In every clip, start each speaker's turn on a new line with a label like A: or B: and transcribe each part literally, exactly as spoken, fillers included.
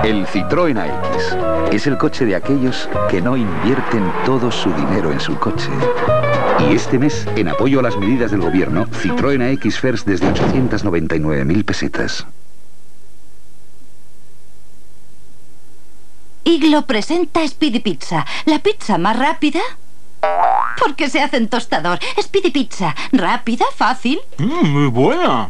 A: El Citroën A X es el coche de aquellos que no invierten todo su dinero en su coche. Y este mes, en apoyo a las medidas del gobierno, Citroën A X First desde ochocientas noventa y nueve mil pesetas.
B: Iglo presenta Speedy Pizza, la pizza más rápida porque se hace en tostador. Speedy Pizza, rápida, fácil.
C: Mmm, muy buena.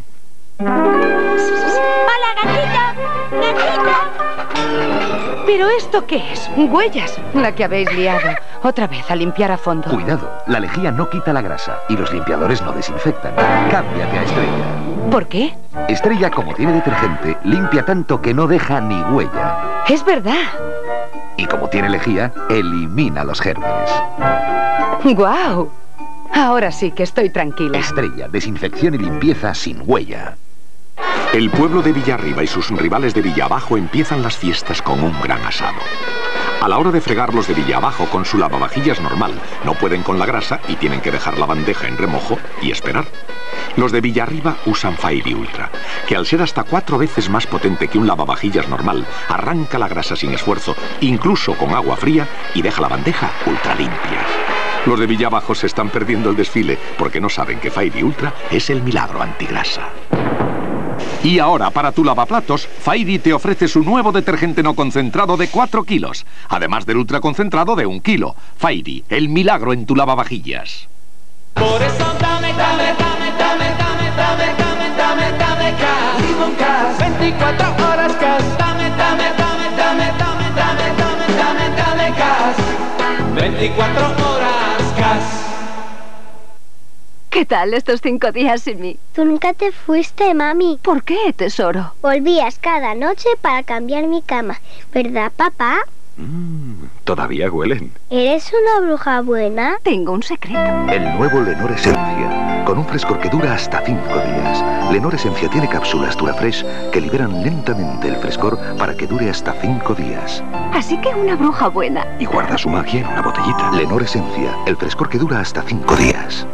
D: ¡Hola, gatito! ¡Gatito!
E: ¿Pero esto qué es? Huellas. La que habéis liado. Otra vez a limpiar a fondo.
A: Cuidado, la lejía no quita la grasa y los limpiadores no desinfectan. Cámbiate a Estrella.
E: ¿Por qué?
A: Estrella, como tiene detergente, limpia tanto que no deja ni huella.
E: Es verdad.
A: Y como tiene lejía, elimina los gérmenes.
E: ¡Guau! Ahora sí que estoy tranquila.
A: Estrella, desinfección y limpieza sin huella.
F: El pueblo de Villarriba y sus rivales de Villabajo empiezan las fiestas con un gran asado. A la hora de fregar, los de Villabajo con su lavavajillas normal no pueden con la grasa y tienen que dejar la bandeja en remojo y esperar. Los de Villarriba usan Fairy Ultra, que al ser hasta cuatro veces más potente que un lavavajillas normal, arranca la grasa sin esfuerzo, incluso con agua fría, y deja la bandeja ultra limpia. Los de Villabajo se están perdiendo el desfile porque no saben que Fairy Ultra es el milagro antigrasa. Y ahora, para tu lavaplatos, Fairy te ofrece su nuevo detergente no concentrado de cuatro kilos, además del ultra concentrado de un kilo. Fairy, el milagro en tu lavavajillas.
G: Por eso dame, dame, dame, dame, dame, dame, dame, dame, dame gas. Limón Gas, veinticuatro horas gas. Dame, dame, dame, dame, dame, dame, dame, dame, dame gas. veinticuatro horas gas.
B: ¿Qué tal estos cinco días sin mí?
D: Tú nunca te fuiste, mami.
B: ¿Por qué, tesoro?
D: Volvías cada noche para cambiar mi cama. ¿Verdad, papá?
F: Mm, todavía huelen.
D: ¿Eres una bruja buena?
B: Tengo un secreto.
A: El nuevo Lenor Esencia, con un frescor que dura hasta cinco días. Lenor Esencia tiene cápsulas Durafresh que liberan lentamente el frescor para que dure hasta cinco días.
B: Así que una bruja buena.
F: Y guarda su magia en una botellita.
A: Lenor Esencia, el frescor que dura hasta cinco días.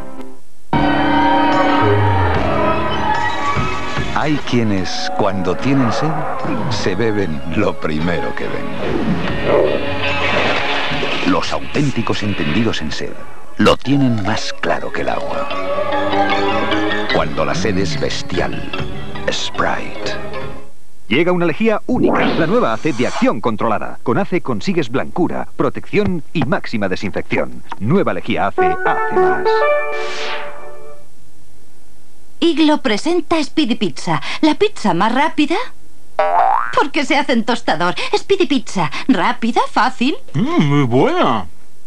A: Hay quienes, cuando tienen sed, se beben lo primero que ven. Los auténticos entendidos en sed lo tienen más claro que el agua. Cuando la sed es bestial, Sprite.
H: Llega una lejía única, la nueva ACE de acción controlada. Con ACE consigues blancura, protección y máxima desinfección. Nueva lejía ACE hace más.
B: Iglo presenta Speedy Pizza, la pizza más rápida porque se hace en tostador. Speedy Pizza, rápida, fácil.
C: Mmm, muy buena.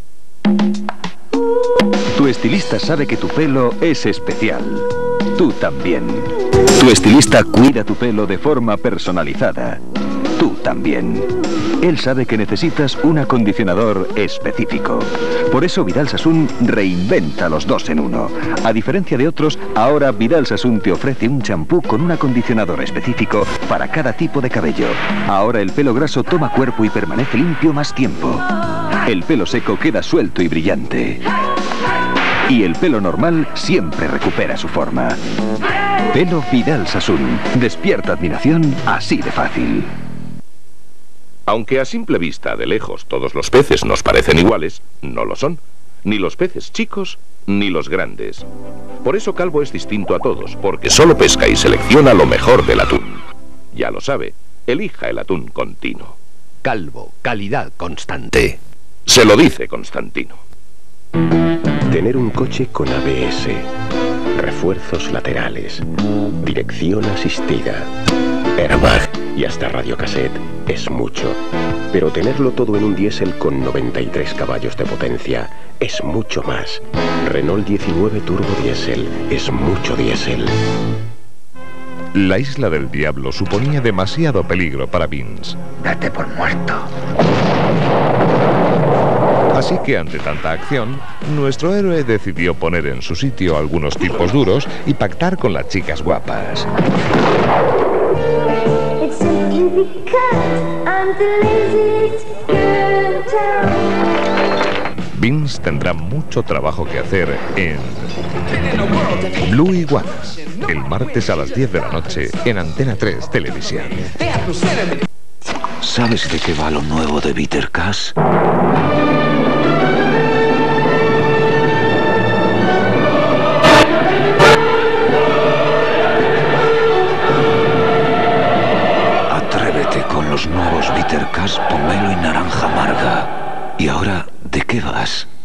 H: Tu estilista sabe que tu pelo es especial. Tú también. Tu estilista cuida tu pelo de forma personalizada. Tú también. Él sabe que necesitas un acondicionador específico. Por eso Vidal Sassoon reinventa los dos en uno. A diferencia de otros, ahora Vidal Sassoon te ofrece un champú con un acondicionador específico para cada tipo de cabello. Ahora el pelo graso toma cuerpo y permanece limpio más tiempo. El pelo seco queda suelto y brillante. Y el pelo normal siempre recupera su forma. Pelo Vidal Sassoon. Despierta admiración así de fácil.
F: Aunque a simple vista, de lejos, todos los peces nos parecen iguales, no lo son. Ni los peces chicos, ni los grandes. Por eso Calvo es distinto a todos, porque solo pesca y selecciona lo mejor del atún. Ya lo sabe, elija el atún Continuo.
I: Calvo, calidad constante.
F: Se lo dice Constantino. Tener un coche con A B S, refuerzos laterales, dirección asistida, airbag y hasta radiocassette es mucho. Pero tenerlo todo en un diésel con noventa y tres caballos de potencia es mucho más. Renault diecinueve Turbo Diésel es mucho diésel.
J: La Isla del Diablo suponía demasiado peligro para Vince.
A: Date por muerto.
J: Así que ante tanta acción, nuestro héroe decidió poner en su sitio algunos tipos duros y pactar con las chicas guapas. Vince tendrá mucho trabajo que hacer en Blue Iguanas, el martes a las diez de la noche en Antena tres Televisión.
A: ¿Sabes de qué va lo nuevo de Bitter Cash? Atrévete con los nuevos Bitter Cash, pomelo y naranja amarga. ¿Y ahora de qué vas?